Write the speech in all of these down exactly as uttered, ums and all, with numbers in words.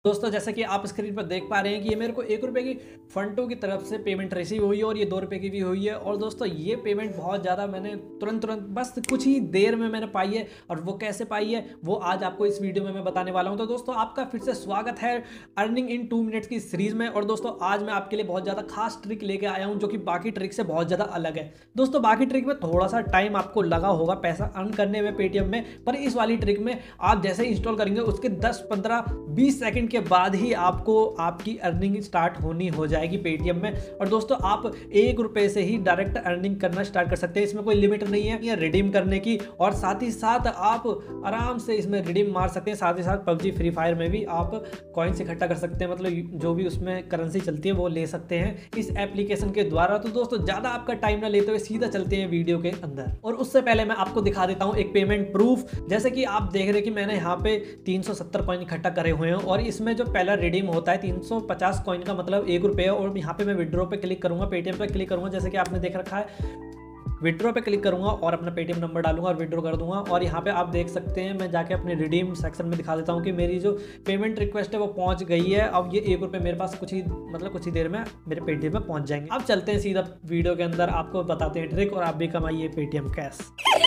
दोस्तों जैसे कि आप स्क्रीन पर देख पा रहे हैं कि ये मेरे को एक रुपये की फंटो की तरफ से पेमेंट रिसीव हुई है और ये दो रुपये की भी हुई है। और दोस्तों ये पेमेंट बहुत ज़्यादा मैंने तुरंत तुरंत बस कुछ ही देर में मैंने पाई है, और वो कैसे पाई है वो आज आपको इस वीडियो में मैं बताने वाला हूं। तो दोस्तों आपका फिर से स्वागत है अर्निंग इन टू मिनट्स की सीरीज में। और दोस्तों आज मैं आपके लिए बहुत ज़्यादा खास ट्रिक लेके आया हूँ जो कि बाकी ट्रिक से बहुत ज़्यादा अलग है। दोस्तों बाकी ट्रिक में थोड़ा सा टाइम आपको लगा होगा पैसा अर्न करने में पेटीएम में, पर इस वाली ट्रिक में आप जैसे इंस्टॉल करेंगे उसके दस पंद्रह बीस सेकंड के बाद ही आपको आपकी अर्निंग स्टार्ट होनी हो जाएगी पेटीएम में। और दोस्तों आप एक रुपए से ही डायरेक्ट अर्निंग करना स्टार्ट कर सकते हैं, इसमें कोई लिमिट नहीं है ये रिडीम करने की। और साथ ही साथ आप आराम से इसमें रिडीम मार सकते हैं। साथ ही साथ पबजी फ्री फायर में भी आप कॉइन्स इकट्ठा कर सकते हैं, मतलब जो भी उसमें करेंसी चलती है वो ले सकते हैं इस एप्लीकेशन के द्वारा। तो दोस्तों ज़्यादा आपका टाइम ना लेते हुए सीधा चलते हैं वीडियो के अंदर। और उससे पहले मैं आपको दिखा देता हूँ एक पेमेंट प्रूफ। जैसे कि आप देख रहे हैं कि मैंने यहाँ पे तीन सौ सत्तर कॉइन इकट्ठा करे हुए हैं, और इसमें जो पहला रिडीम होता है तीन सौ पचास कॉइन का मतलब एक रुपये। और यहाँ पे मैं विड्रॉ पे क्लिक करूंगा, पेटीएम पे क्लिक करूंगा, जैसे कि आपने देख रखा है। विड्रॉ पे क्लिक करूंगा और अपना पेटीएम नंबर डालूंगा और विड्रॉ कर दूंगा। और यहाँ पे आप देख सकते हैं, मैं जाके अपने रिडीम सेक्शन में दिखा देता हूँ कि मेरी जो पेमेंट रिक्वेस्ट है वो पहुँच गई है। अब ये एक रुपये मेरे पास कुछ ही मतलब कुछ ही देर में मेरे पेटीएम में पहुँच जाएंगे। अब चलते हैं सीधा वीडियो के अंदर, आपको बताते हैं ट्रिक और आप भी कमाइए पेटीएम कैश।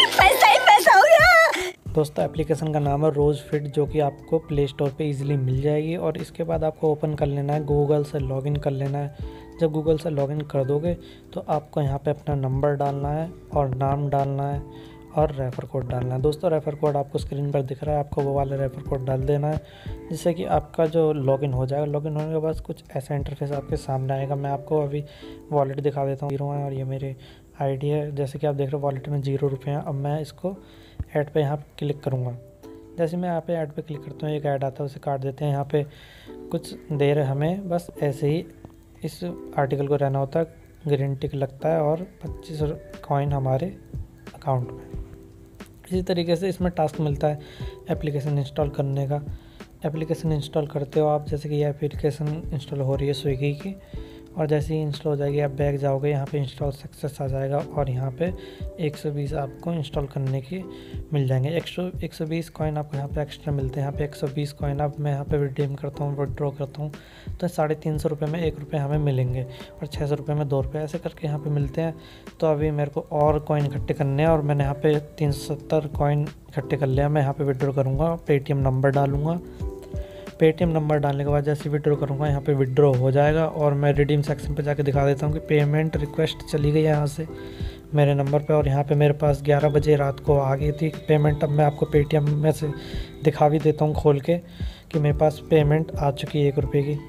दोस्तों एप्लीकेशन का नाम है रोज़ फिट, जो कि आपको प्ले स्टोर पे इजीली मिल जाएगी। और इसके बाद आपको ओपन कर लेना है, गूगल से लॉगिन कर लेना है। जब गूगल से लॉगिन कर दोगे तो आपको यहाँ पे अपना नंबर डालना है और नाम डालना है और रेफ़र कोड डालना है। दोस्तों रेफ़र कोड आपको स्क्रीन पर दिख रहा है, आपको वो वाला रेफ़र कोड डाल देना है, जिससे कि आपका जो लॉगिन हो जाएगा। लॉगिन होने के बाद कुछ ऐसा इंटरफेस आपके सामने आएगा। मैं आपको अभी वॉलेट दिखा देता हूँ। जीरो है और ये मेरे आईडी है। जैसे कि आप देख रहे हो वॉलेट में जीरो रुपये हैं। अब मैं इसको ऐड पे यहाँ पे क्लिक करूँगा। जैसे मैं यहाँ पे ऐड पे क्लिक करता हूँ एक ऐड आता है, उसे काट देते हैं। यहाँ पे कुछ देर हमें बस ऐसे ही इस आर्टिकल को रहना होता है, ग्रीन टिक लगता है और पच्चीस कॉइन हमारे अकाउंट में। इसी तरीके से इसमें टास्क मिलता है एप्लीकेशन इंस्टॉल करने का। एप्लीकेशन इंस्टॉल करते हो आप, जैसे कि ये एप्लीकेशन इंस्टॉल हो रही है स्विगी की, और जैसे ही इंस्टॉल हो जाएगी आप बैक जाओगे, यहाँ पे इंस्टॉल सक्सेस आ जाएगा और यहाँ पे एक सौ बीस आपको इंस्टॉल करने की मिल जाएंगे। एक सौ एक सौ बीस कॉइन आपको यहाँ पे एक्स्ट्रा मिलते हैं। यहाँ पे एक सौ बीस कॉइन अब मैं यहाँ पे रिडीम करता हूँ, विड्रॉ करता हूँ, तो साढ़े तीन सौ रुपये में एक रुपये हमें मिलेंगे और छः सौ रुपये में दो रुपये, ऐसे करके यहाँ पे मिलते हैं। तो अभी मेरे को और कॉइन इकट्ठे करने हैं और मैंने यहाँ पे तीन सौ सत्तर कॉइन इकट्ठे कर लिया। मैं यहाँ पर विड्रॉ करूँगा, पेटीएम नंबर डालूँगा। पेटीएम नंबर डालने के बाद जैसे विड्रॉ करूँगा यहाँ पे विड्रॉ हो जाएगा। और मैं रिडीम सेक्शन पे जाके दिखा देता हूँ कि पेमेंट रिक्वेस्ट चली गई यहाँ से मेरे नंबर पे, और यहाँ पे मेरे पास ग्यारह बजे रात को आ गई थी पेमेंट। अब मैं आपको पेटीएम में से दिखा भी देता हूँ खोल के कि मेरे पास पेमेंट आ चुकी है एक रुपये की,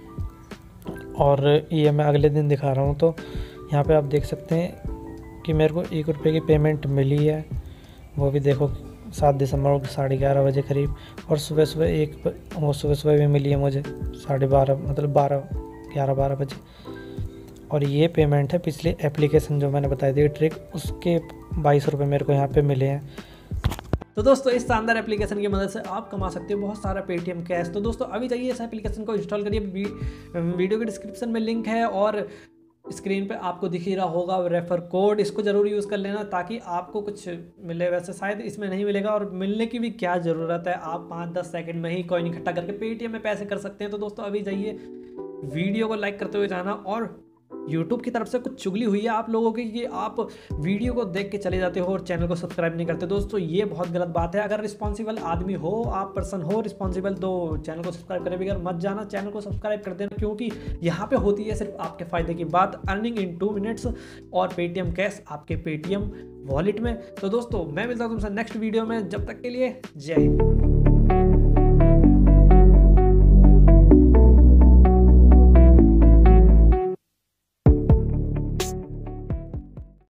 और ये मैं अगले दिन दिखा रहा हूँ। तो यहाँ पर आप देख सकते हैं कि मेरे को एक रुपये की पेमेंट मिली है, वो भी देखो सात दिसंबर को साढ़े ग्यारह बजे करीब। और सुबह सुबह एक वो सुबह सुबह भी मिली है मुझे साढ़े बारह मतलब बारह ग्यारह बारह बजे। और ये पेमेंट है पिछले एप्लीकेशन जो मैंने बताई थी ट्रिक, उसके बाईस रुपये मेरे को यहाँ पे मिले हैं। तो दोस्तों इस शानदार एप्लीकेशन की मदद से आप कमा सकते हो बहुत सारा पेटीएम कैश। तो दोस्तों अभी जाइए इस एप्लीकेशन को इंस्टॉल करिए। वीडियो के डिस्क्रिप्शन में लिंक है और स्क्रीन पे आपको दिख ही रहा होगा रेफर कोड, इसको ज़रूर यूज़ कर लेना ताकि आपको कुछ मिले। वैसे शायद इसमें नहीं मिलेगा, और मिलने की भी क्या ज़रूरत है, आप पाँच दस सेकंड में ही कॉइन इकट्ठा करके पेटीएम में पैसे कर सकते हैं। तो दोस्तों अभी जाइए वीडियो को लाइक करते हुए जाना। और यूट्यूब की तरफ से कुछ चुगली हुई है आप लोगों की कि आप वीडियो को देख के चले जाते हो और चैनल को सब्सक्राइब नहीं करते। दोस्तों ये बहुत गलत बात है। अगर रिस्पॉन्सिबल आदमी हो, आप पर्सन हो रिस्पॉन्सिबल, तो चैनल को सब्सक्राइब करे बगैर मत जाना, चैनल को सब्सक्राइब कर देना, क्योंकि यहाँ पे होती है सिर्फ आपके फ़ायदे की बात, अर्निंग इन टू मिनट्स और पेटीएम कैश आपके पेटीएम वॉलेट में। तो दोस्तों मैं मिलता हूँ तुमसे नेक्स्ट वीडियो में, जब तक के लिए जय हिंद।